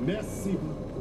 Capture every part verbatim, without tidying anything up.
Merci.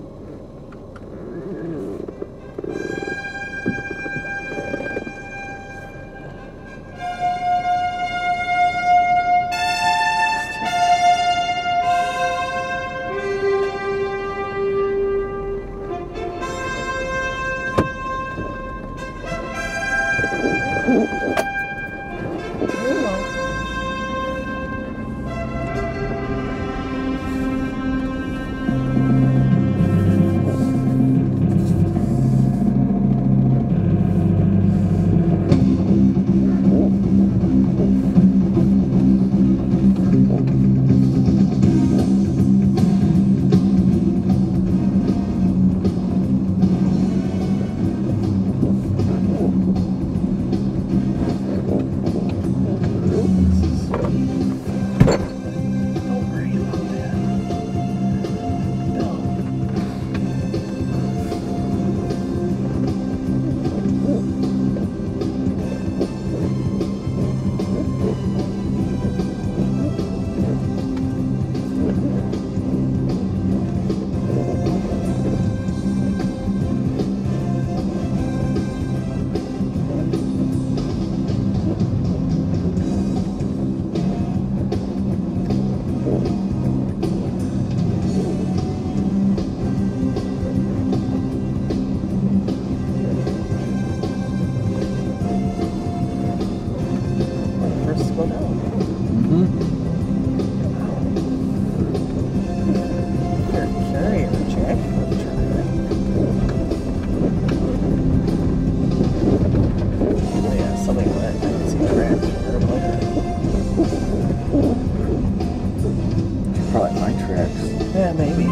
Probably my tracks. Yeah, maybe.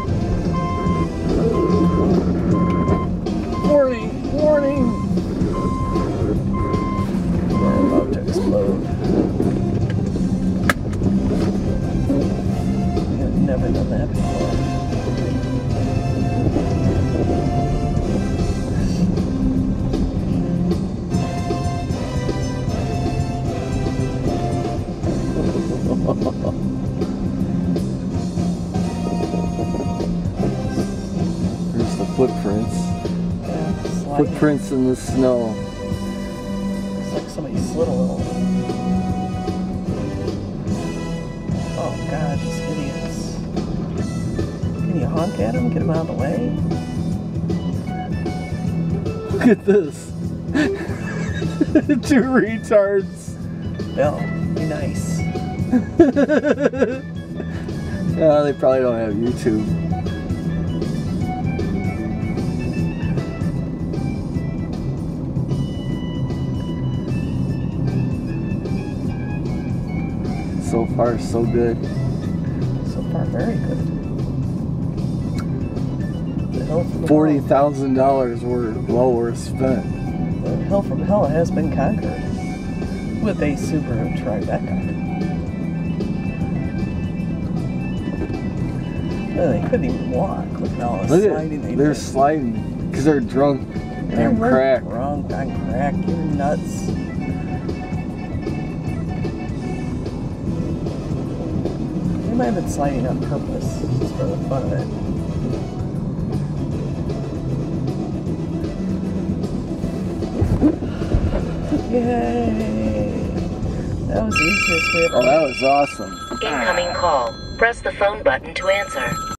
Warning! Warning! We're about to explode. I've never done that before. There's the footprints. Yeah, sliding. Footprints in the snow. It's like somebody slid a little. Oh god, these idiots. Can you honk at them? Get them out of the way? Look at this. Two retards. Bill, be nice. Yeah, they probably don't have YouTube. So far, so good. So far, very good. The hill from Forty thousand dollars were well worth spent. The hill from hell has been conquered with a Subaru Tribecca. Oh, they couldn't even walk. Look at all the Look sliding at, they they're did. sliding because they're drunk and They on were crack. drunk on crack. You're nuts. They might have been sliding on purpose, just for the fun of it. Yay! That was the easiest way ever. Oh, that was awesome. Incoming call. Press the phone button to answer.